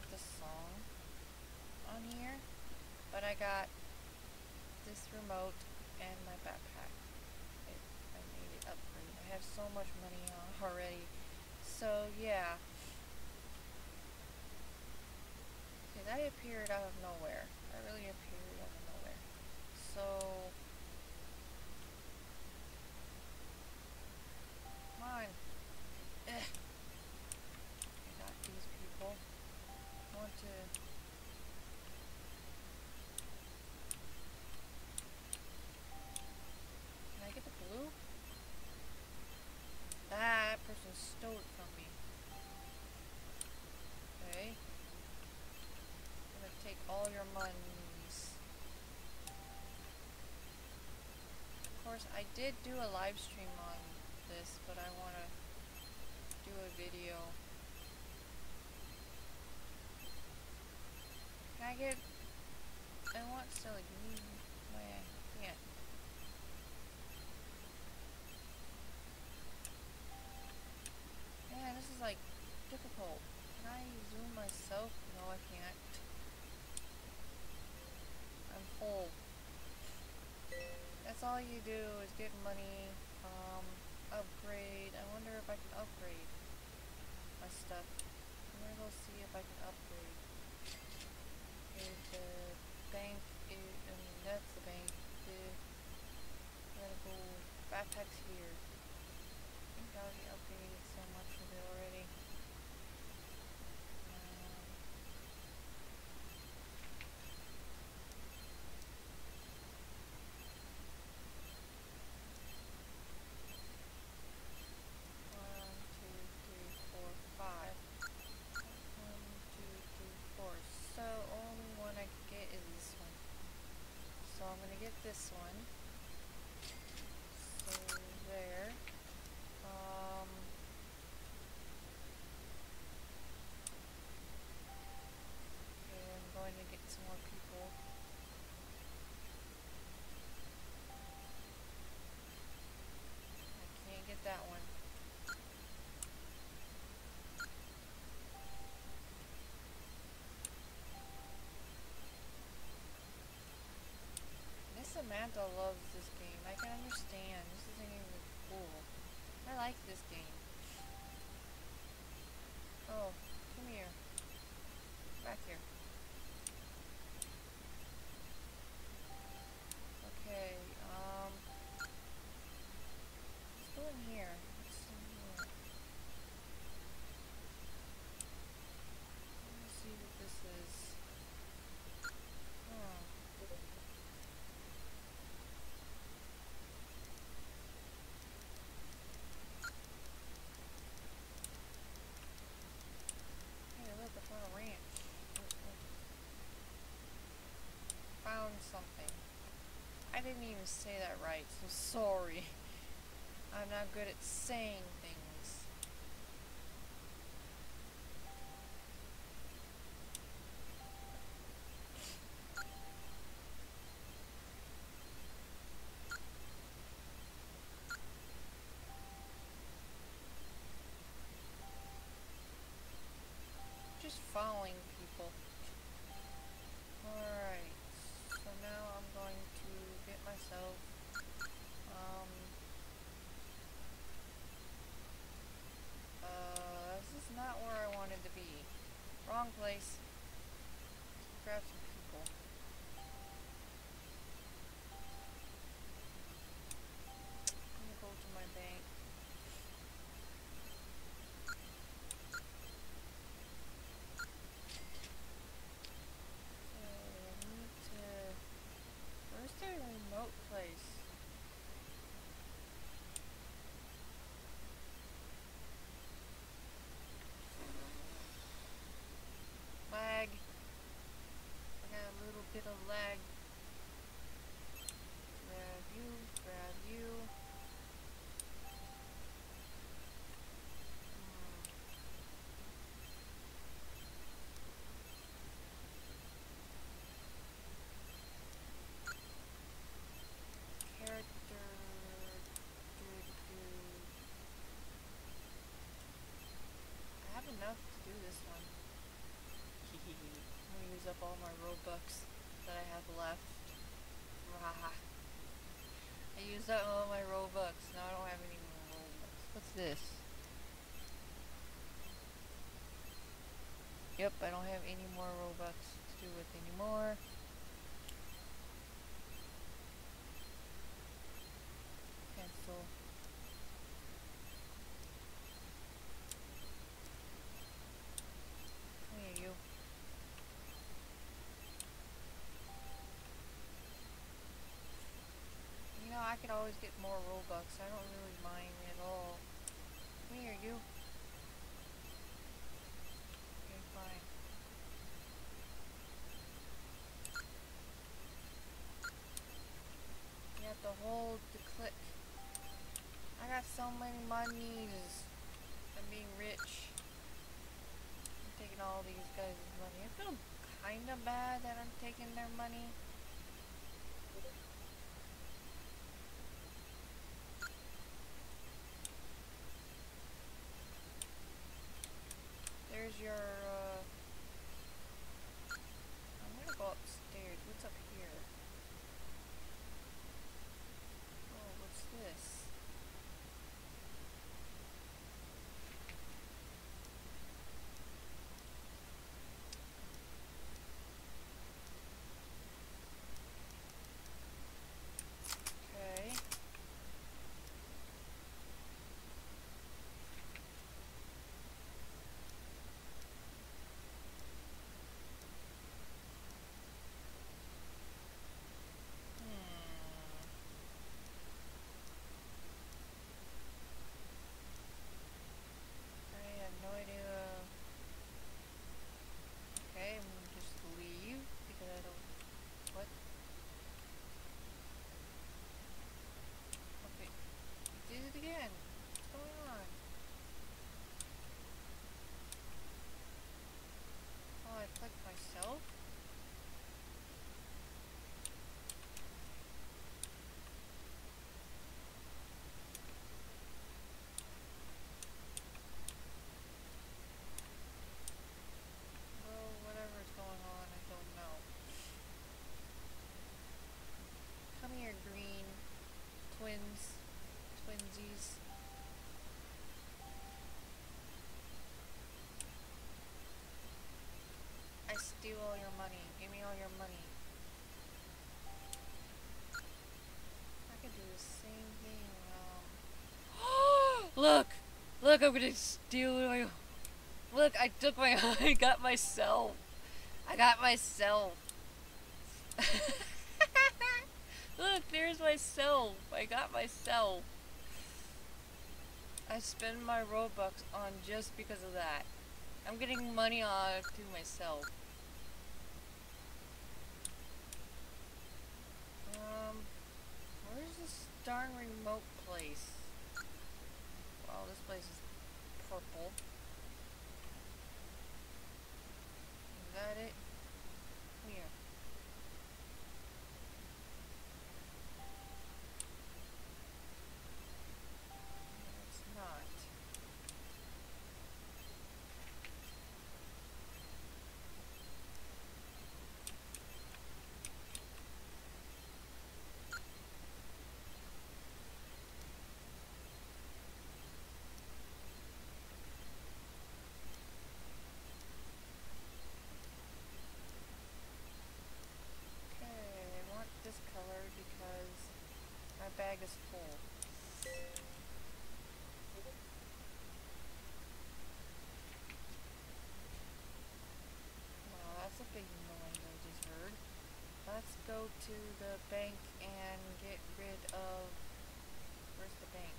have the song on here, but I got this remote and my backpack. I made it upgrade. I have so much money already. So yeah. Okay, that appeared out of nowhere. That really appeared out of nowhere. So come on. Ugh. I got these people. I want to. Can I get the blue? That person stole it from me. Okay. I'm gonna take all your monies. Of course, I did do a live stream on this, but I wanna do a video. Can I get? I want silly. My can't. Man, this is like difficult. Can I zoom myself? No, I can't. I'm full. That's all you do is get money, upgrade. I wonder if I can upgrade my stuff. I'm gonna go see if I can upgrade. Okay, the bank is, I mean, that's the bank. I'm gonna go backpacks here. I think I already upgraded so much of it already. So only one I can get is this one. So I'm gonna get this one. So there. Okay, I'm going to get some more people. I can't get that one. Samantha loves this game. I can understand. This isn't even cool. I like this game. Oh, come here. Back here. Okay, let's go in here. Let's see here. Let me see what this is. Oh. Found something. I didn't even say that right, so sorry. I'm not good at saying things. Just following people. Alright, so now I'm going to get myself, this is not where I wanted to be. Wrong place. Grab some people. I'm gonna go to my bank. Where's the remote place? Lag. use up all my Robux that I have left. Rah. I used up all my Robux. Now I don't have any more Robux. What's this? Yep, I don't have any more Robux to do with anymore. Cancel. Come here, you. You know, I could always get more Robux. I don't really mind at all. Come here, you. Okay, fine. You have to hold the click. I got so many monies. I'm being rich. I'm taking all these guys' money. I feel kinda bad that I'm taking their money. There's your, I'm gonna go upstairs. What's up here? Oh, what's this? Okay. I have no idea. Okay, I'm gonna just leave because I don't. What? Okay. You did it again. What's going on? Oh, I clicked myself? Well, whatever's going on, I don't know. Come here, green. Twins. Twinsies. I steal all your money. Give me all your money. I could do the same thing. Look! Look, I'm gonna steal my... Look, I took my... I got myself. I got myself. Look, there's myself. I got myself. I spend my Robux on just because of that. I'm getting money on to myself. Where's this darn remote place? Wow, this place is purple. Is that it? Here. It's not. This color because my bag is full. Wow, that's a big noise I just heard. Let's go to the bank and get rid of... Where's the bank?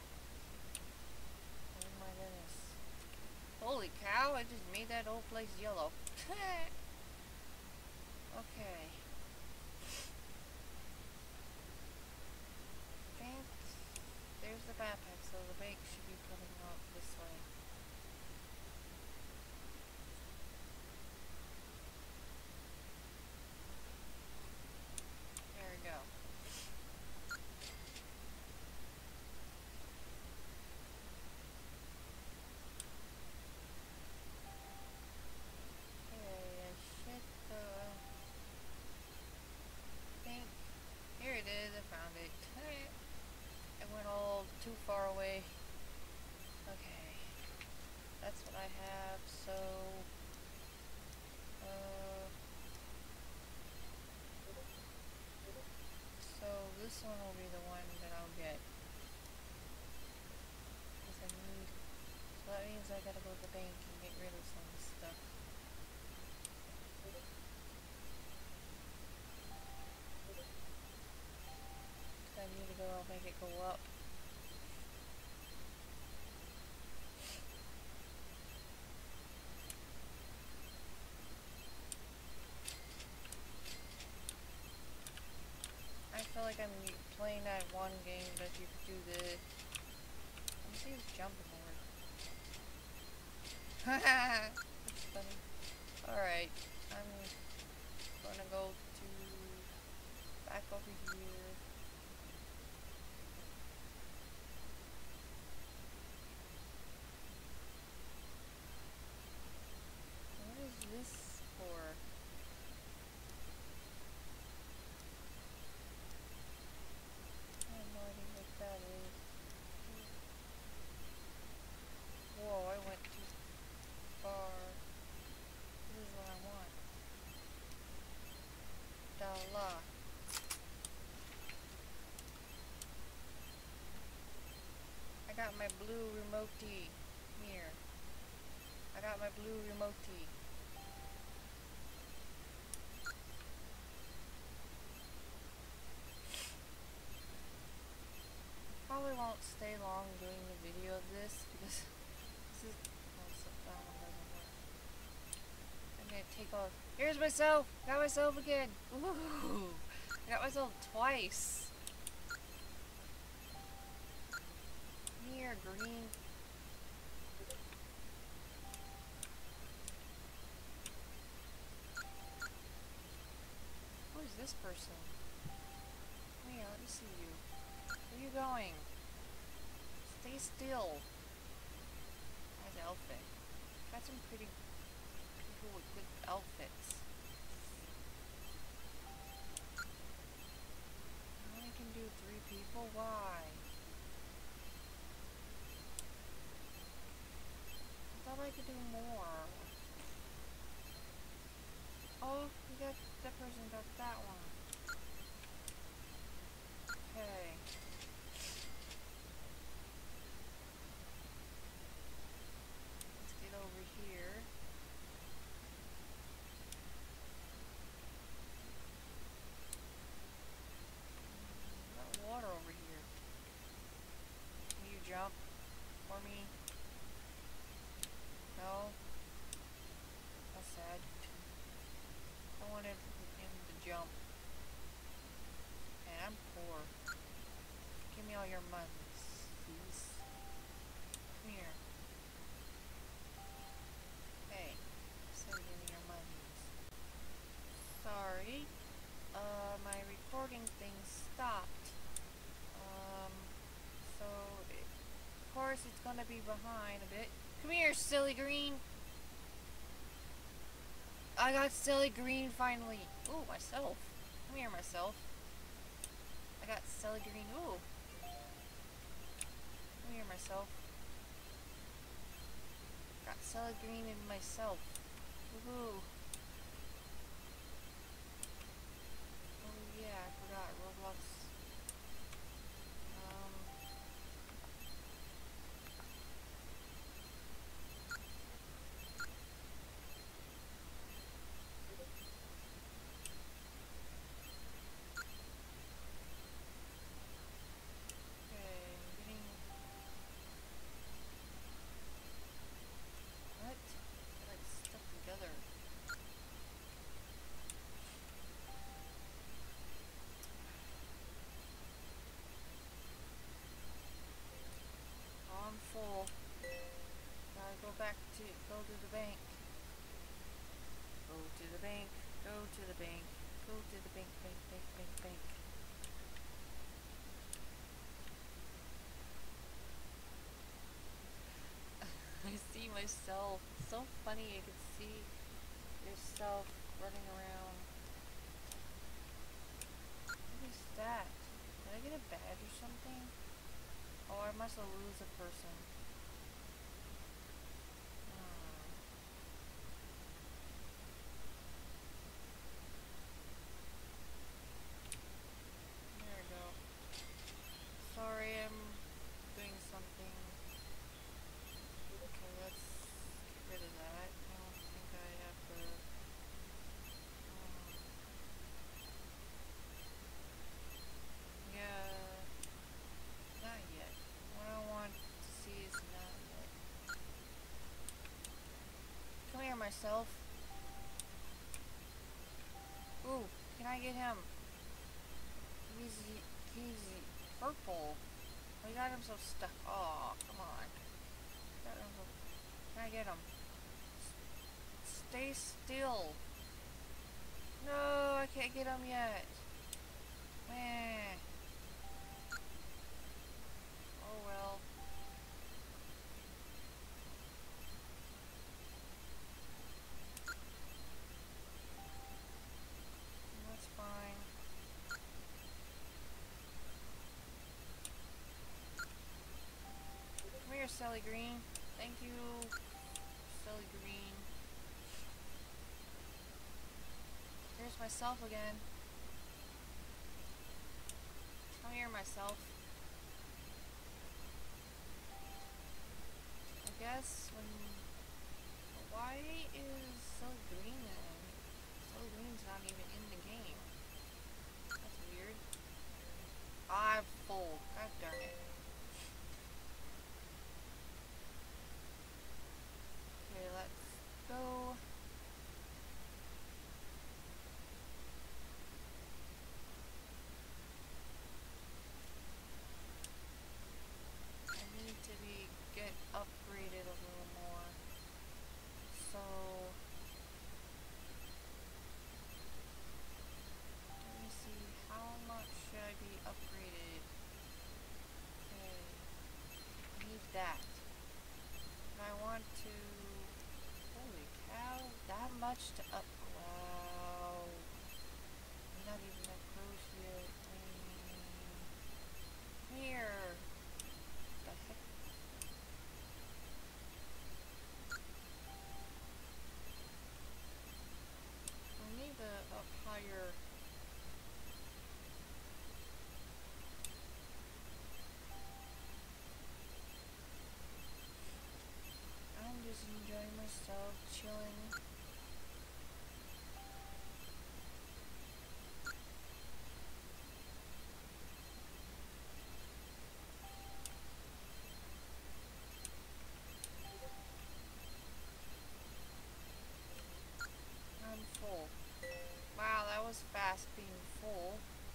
Oh my goodness. Holy cow, I just made that old place yellow. Okay. There's the backpack, so the bank should be coming out this way. There we go. Okay, I should go I'm playing that one game that you could do this. Let me see who's jumping over. That's funny. Alright, I'm gonna go to back over here. What is this for? I have no idea what that is. Whoa, I went too far. This is what I want. Dala. I got my blue remote-y. Here. I got my blue remote-y. Probably won't stay long doing the video of this because this is that one doesn't work. I'm gonna take off. Here's myself! Got myself again! Ooh! I got myself twice! Here, green. Who is this person? Oh yeah, let me see you. Where are you going? Stay still. Nice outfit. Got some pretty people with good outfits. I only can do 3 people? Why? I thought I could do more. Oh, you got that person got that one. Okay. Let's get over here. Got water over here. Can you jump for me? No? That's sad. I wanted him to jump. And I'm poor. Give me all your monies, please. Come here. Hey, say give me your monies. Sorry. My recording thing stopped. So, of course it's gonna be behind a bit. Come here, silly green. I got silly green finally. Ooh, myself. Come here, myself. I got silly green. Ooh. Come here, myself. Got silly green in myself. Woohoo. Oh yeah, I forgot Roblox. Full. Gotta go to the bank. Go to the bank, go to the bank, go to the bank, bank. I see myself. It's so funny, you can see yourself running around. What is that? Did I get a badge or something? Oh, I must have lose a person. There we go. Sorry, I'm doing something. Okay, let's get rid of that. I don't think I have to... yeah, not yet. What I want to see is not yet. Come here, myself. Ooh, can I get him? He's purple. We got him so stuck. Oh, come on. Got him so... Can I get him? Stay still. No, I can't get him yet. Meh. Oh well. That's fine. Come here, Sally Green. Thank you, Sally Green. Here's myself again. Come here, myself. I guess when... Why is Sally Green then? Sally Green's not even in the game. That's weird. I'm full. God darn it. Okay, let's go. I need to get upgraded a little more. So let me see, how much should I be upgraded? Okay, I need that. And I want to... Holy cow, that much to up... Wow. I'm not even that close yet. Come here. What the heck? I need the up higher... I'm just enjoying myself, chilling. I'm full. Wow, that was fast being full.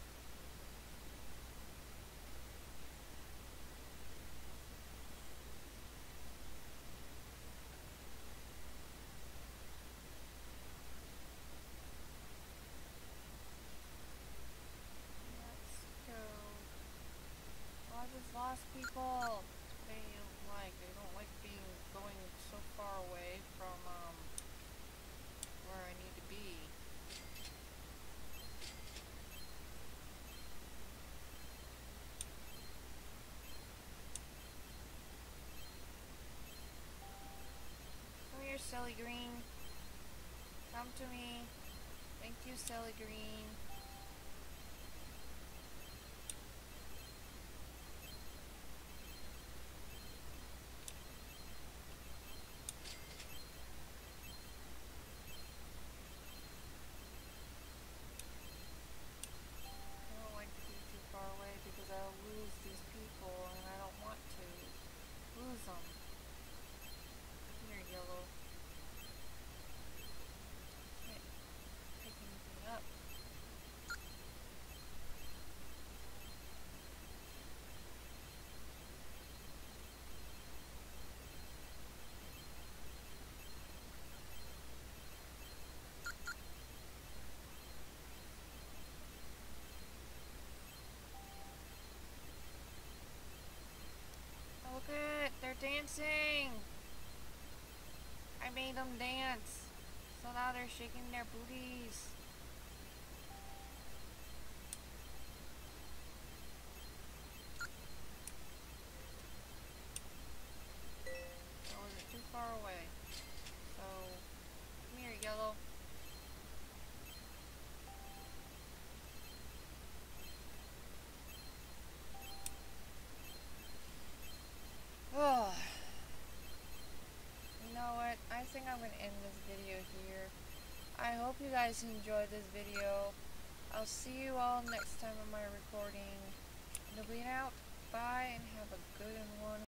Let's go. Oh, I just lost people. They don't like being going so far away from where I need to be. Come here, Sally Green. Come to me. Thank you, Sally Green. I don't like to be too far away because I'll lose these people and I don't want to lose them. Come here, Yellow. Can't pick anything up. Oh, look at it! They're dancing! I made them dance! So now they're shaking their booties. I wasn't too far away. So, come here, Yellow. Oh, you know what? I think I'm gonna end this video here. I hope you guys enjoyed this video. I'll see you all next time on my recording. Nobody out. Bye and have a good one.